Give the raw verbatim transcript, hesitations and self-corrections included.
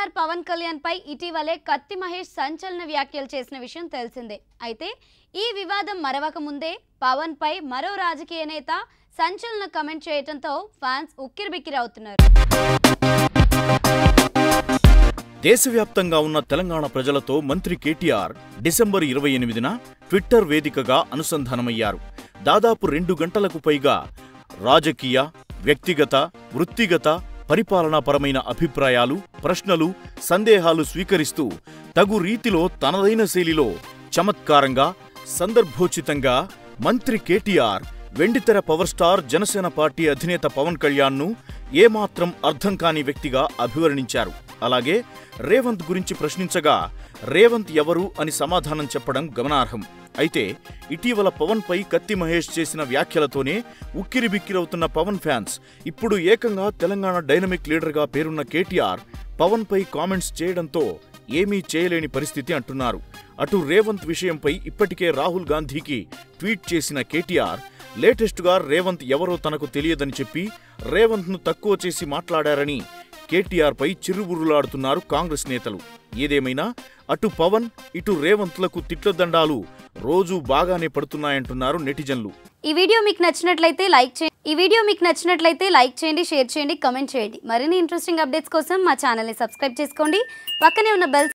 Star Pawan Kalyan పై ఇటీవలే కత్తి మహేష్ సంచలన వ్యాఖ్యలు చేసిన విషయం తెలిసిందే. అయితే ఈ వివాదం మరవక ముందే పవన్ పై మరో రాజకీయ నేత సంచలన కామెంట్ చేయడంతో ఫ్యాన్స్ ఉక్కిరిబిక్కిరవుతున్నారు. దేశవ్యాప్తంగా ఉన్న తెలంగాణ ప్రజలతో మంత్రి కేటీఆర్ డిసెంబర్ ఇరవై ఎనిమిదిన ట్విట్టర్ వేదికగా అనుసంధానమయ్యారు. దాదాపు రెండు గంటలకు పైగా రాజకీయ, వ్యక్తిగత, వృత్తిగత, పరిపాలనాపరమైన అభిప్రాయాలు, ప్రశ్నలు, సందేహాలు స్వీకరిస్తూ తగు రీతిలో తనదైన శైలిలో చమత్కారంగా, సందర్భోచితంగా మంత్రి కేటీఆర్ వెండితెర పవర్ స్టార్ జనసేన పార్టీ అధినేత పవన్ కళ్యాణ్ను ఏమాత్రం అర్థం కాని వ్యక్తిగా అభివర్ణించారు. అలాగే రేవంత్ గురించి ప్రశ్నించగా రేవంత్ ఎవరు అని సమాధానం చెప్పడం గమనార్హం. అయితే ఇటీవల పవన్ పై కత్తి మహేష్ చేసిన వ్యాఖ్యలతోనే ఉక్కిరిబిక్కిరవుతున్న పవన్ ఫ్యాన్స్ ఇప్పుడు ఏకంగా తెలంగాణ డైనమిక్ లీడర్గా పేరున్న కేటీఆర్ పవన్ పై కామెంట్స్ చేయడంతో ఏమీ చేయలేని పరిస్థితి అంటున్నారు. అటు రేవంత్ విషయంపై ఇప్పటికే రాహుల్ గాంధీకి ట్వీట్ చేసిన కేటీఆర్ లేటెస్ట్గా రేవంత్ ఎవరో తనకు తెలియదని చెప్పి రేవంత్ను తక్కువ చేసి మాట్లాడారని కేటీఆర్ పై చిరుబుర్రులాడుతున్నారు కాంగ్రెస్ నేతలు. ఏదేమైనా అటు పవన్ ఇటు రేవంత్లకు తిట్లదండాలు రోజు బాగానే పడుతున్నాయంటున్నారు నెటిజన్లు. ఈ వీడియో మీకు నచ్చినట్లయితే లైక్ చేయండి ఈ వీడియో మీకు నచ్చినట్లయితే లైక్ చేయండి, షేర్ చేయండి, కామెంట్ చేయండి. మరిన్ని ఇంట్రెస్టింగ్ అప్డేట్స్ కోసం మా ఛానల్ని సబ్స్క్రైబ్ చేసుకోండి. పక్కనే ఉన్న బెల్